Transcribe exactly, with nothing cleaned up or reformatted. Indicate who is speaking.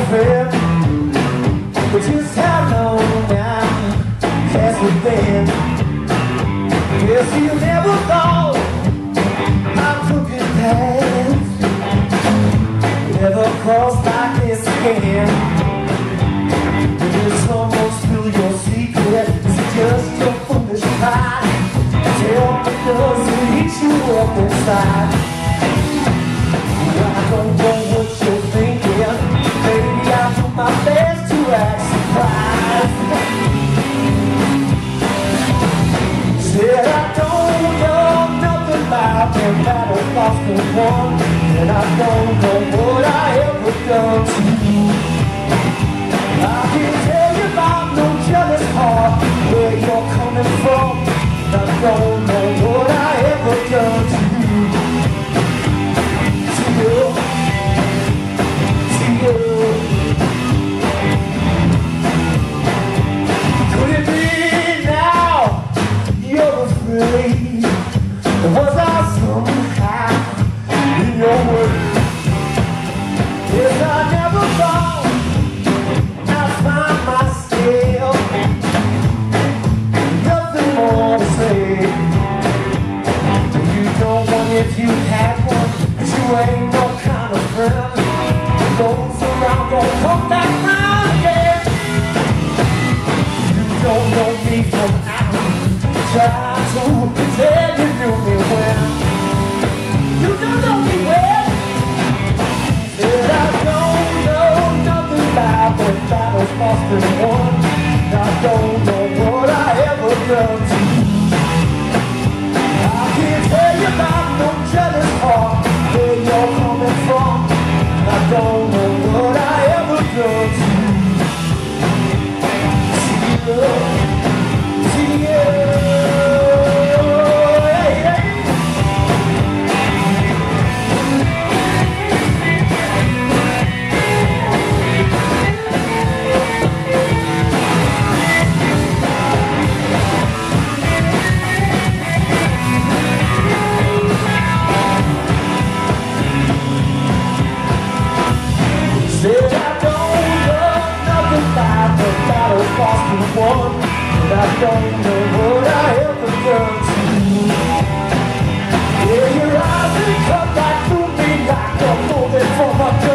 Speaker 1: friend. But just how long now has it been? Guess you never thought I'd crooked paths never crossed like this again. It's almost through your secret, it's just your foolish pride. Tell me, does it eat you up inside? I don't know what you're thinking. Maybe I'll do my best to act surprised. Said I don't know nothing about them battles lost and won, and I don't know what I ever done to you. I can't tell you about no jealous heart, where you're coming from. I don't know what I ever done to you. To you, to you. Could it be now you're afraid? Was I somehow in your way? Yes, I never thought I'd find myself nothing more to say. You don't want if you had one, but you ain't no kind of friend. Goes around, gon' come back round again. You don't know me from Adam. Try to pretend you knew me well. You don't know me well. Said I don't know nothing about the battles lost and won. I don't know what I ever done to you. I can't tell you about no jealous heart, where you're coming from. I don't know what I ever done to you. See you, see you. Said I don't know nothing about the battles lost and won, and I don't know what I ever done to you. Yeah, your eyes, they cut right through me like a bullet from a